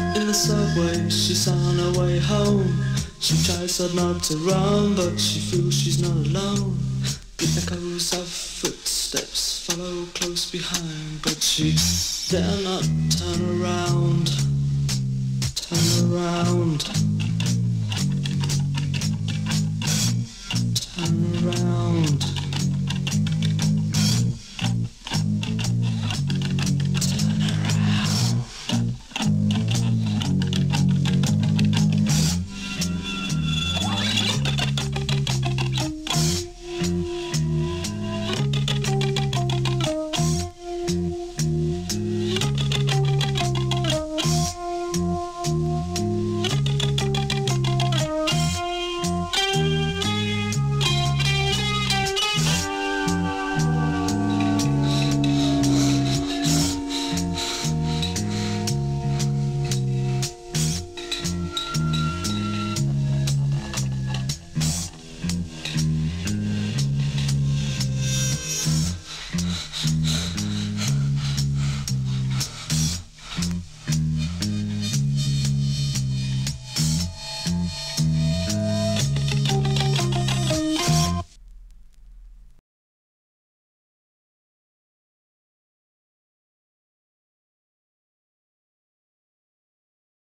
In the subway, she's on her way home. She tries hard not to run, but she feels she's not alone. The echoes of footsteps follow close behind, but she dare not turn around. Turn around. Turn around.